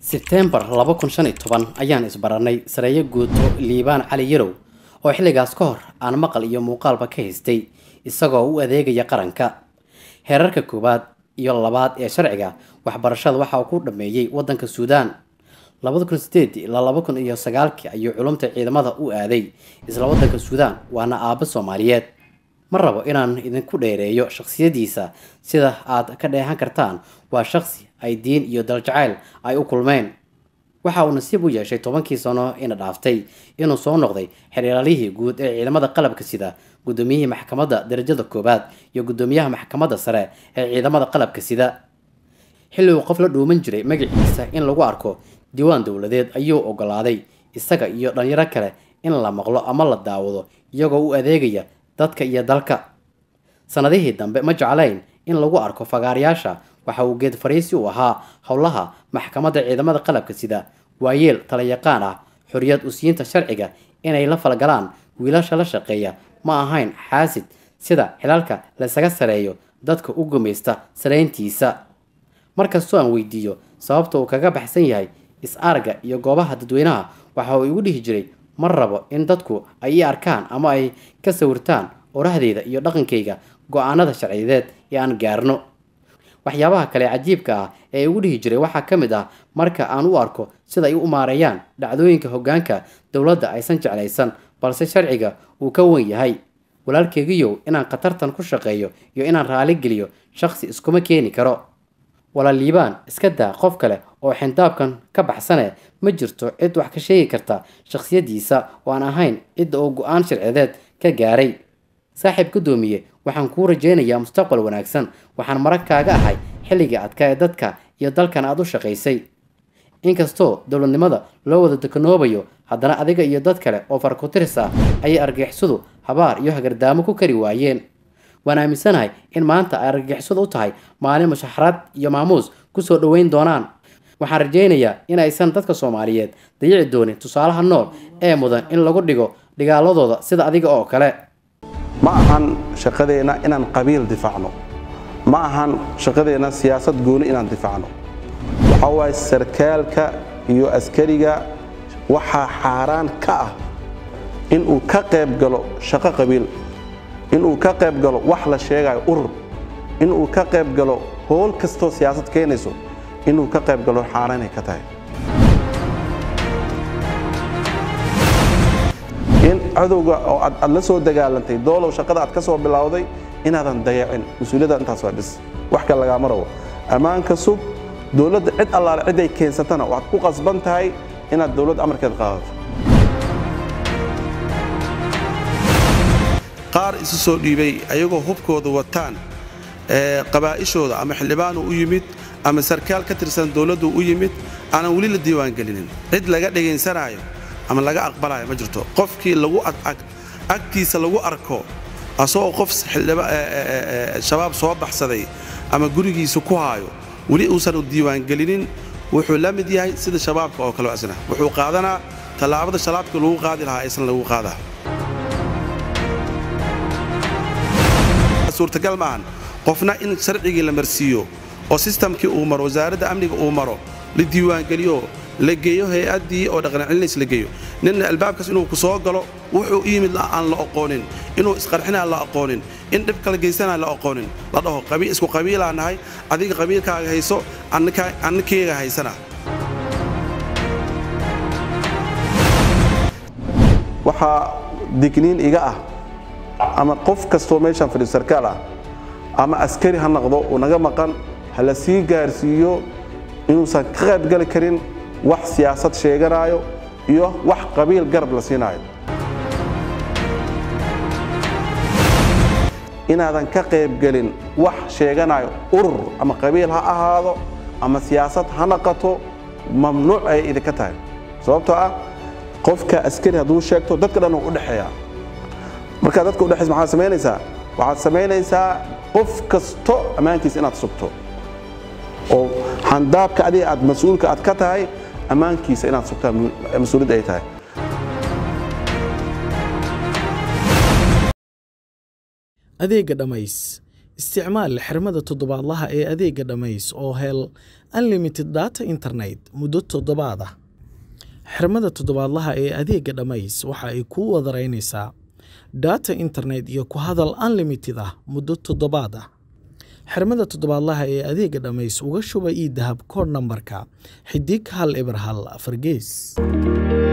September 2015 ayaan isbaranay sareeyo guuto Liibaan Cali Yarow oo xilligaas ka hor aan maqal iyo muuqaalba ka haystay isagoo u adeegaya qaranka. Heerarka koowaad iyo labaad ee sharciga waxbarashada waxa uu ku dhameeyay wadanka Suudaan. 2008 ilaa 2009 ayuu culumta ciidamada u aaday isla wadanka Suudaan waana aabba Soomaaliyeed. Ma rabo inaan idinku dheereeyo shakhsiyadiisa sida aad ka dheehan kartaan waa shakhsi ay diin iyo dal jacayl ay u kulmeen. Waxa uu nasiib u yeeshay 10 sano in dhaaftay inuu soo noqday xiriirlihii guud ee ciidamada qalabka sida guddoomiyihii maxkamadda darajada koobaad iyo guddoomiyaha maxkamadda sare ee ciidamada qalabka sida. Xilli uu qof la dhuuman jiray magaciisa in lagu arko diiwaan dawladeed ayuu ogolaaday isaga iyo dhalinyaro kale in la maqlo ama la daawado iyagoo u adeegaya dadka iyo dalka. Sanadihii dambe ma jeclayn in lagu arko fagaarayaasha waxa uu geed fariisi u ahaa howlaha maxkamadda ciidamada qalabka sida waayeel tala yaqaan ah xoriyad u siinta sharciga inay la falgalaan wiilasha la shaqeeya ma ahayn xaasid sida xilalka la isaga sareeyo dadka u gumaysta sareyntiisa. Markastoo aan weydiiyo sababta uu kaga baxsan yahay is-arga iyo goobaha dadweynaha waxa uu igu dhihi jiray ma rabo in dadku ay arkaan ama ay ka sawirtaan orahdeyda iyo dhaqankayga go'aanada sharciyeed ee aan gaarno. Waxyaabaha kale cajiibka ah ee ugu dhihi jiray waxaa ka mid ah marka aan u arko sida ay u maareeyaan dhacdooyinka hoggaanka dawladda aysan jeclaysan balse sharciga uu ka weyn yahay. Walaalkaygiyow inaan khatartan ku shaqeeyo iyo inaan raali geliyo shakhsi iskuma keeni karo. Walaal Liibaan iska daa qof kale oo xindaabkan ka baxsane ma jirto cid wax ka sheegi karta shakhsiyadiisa oo aan ahayn cid oo go'aan sharciyeed ka gaaray. Saaxiib gudoomiye waxaan kuu rajeynayaa mustaqbal wanaagsan waxaan marag kaaga ahay xilliga adka ee dadka iyo dalkan aad u shaqaysay. Inkastoo dawladnimada loo wada dekanoobayo haddana adiga iyo dad kale oo farkutiris ah ayay argagixisadu habaar iyo hagardaamo ku kari waayeen. Waan aaminsanahay in maanta ay argagixisadu u tahay maalin mushaharaad iyo maamuus ku soo dhaweyn doonaan. Waxaan rajeynayaa in aysan dadka Soomaaliyeed dayici doonin tusaalaha nool ee mudan in lagu dhigo dagaaladooda sida adiga oo kale. ma ahan shaqadeena inaan qabiil difaacno ma ahan shaqadeena siyaasad gooni inaan difaacno waxa way sarkaalka iyo askariga waxa xaraan ka ah in uu ka qayb galo shaqo qabiil in uu ka qayb galo wax la sheegayo urur in uu ka qayb galo hool kasto siyaasad keenayso in uu ka qayb galo xaraan ay ka tahay in adowga oo aad la soo dagaalantay doolow shaqada aad ka soo bilowday inaadan dayacin mas'uuliyadda intaas waa bis wax kale laga maro amaanka sug dawladda cid allaale cid ay keensatana waxaad ku qasban tahay inaad dawladda amarkeed qaadato qaar isu soo dhiibay ayagoo hubkooda wataan qabaa'ishooda ama xildhibaan u yimid ama sarkaal ka tirsan dawladdu u yimid aanan wali la diiwaan gelinin cid laga dhageysanayo ama laga aqbalayo ma jirto qofkii lagu agtiisa lagu arko asoo qof shabaab soo baxsaday ama gurigiisa ku haayo wali uusan u diiwaan gelinin wuxuu la mid yahay sida shabaabka oo kale asna wuxuu qaadanaa talaabada shalaadka lagu qaadi lahaa aysan lagu qaadaa suurtagal maahan qofna in sharcigii la marsiiyo oo systemkii uu maro wasaaradda amniga uu maro la diiwaan geliyo la geeyo hay'adii oo dhaqan cilmiis la geeyo nin albaabkaas inuu ku soo galo wuxuu yimid aan la aqoonin inuu isqarxinaa la aqoonin in dib kala geysana la aqoonin la dhaho qabiil isku qabiilanahay adiga qabiilkaaga hayso annakayga haysana waxa digniin iga ah ama qof kasto meeshan fadhi sarkaal ah ama askari ha noqdo oo naga maqan hala sii gaarsiiyo inuusan ka qayb gali karin wax siyaasad sheeganayo iyo wax qabiil garab la siinayo inaadan ka qayb galin wax sheeganayo urur ama qabiil ha ahaado ama siyaasad ha noqoto mamnuuc ay idinka tahay sababtoo ah qofka askari hadduu sheegto dadka dhan uu u dhaxeeya marka dadka u dhaxaysa waxaad samaynaysaa qof kasto amaankiisa inaad sugto oo handaabka adiga aad mas'uulka aad ka tahay amaankiisa inaad sugtaa mas'uuliyad ay tahay adeega dhamays isticmaal xirmada toddobaadlaha ee adeega Dhamays oo hel unlimited data internet muddo 7 ah. xirmada toddobaadlaha ee adeega Dhamays waxa ay ku wadareynaysaa data internet iyo ku hadal unlimited ah muddo 7 ah. xirmada toddobaadlaha ee adeega Dhamays uga shuba ii dahab kood nambarka xidig 1 eber 1 4 gees.